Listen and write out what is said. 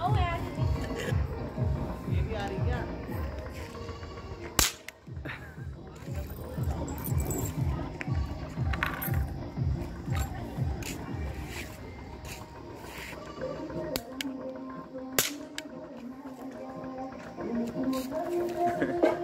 ये भी आ रही क्या? Ha ha ha.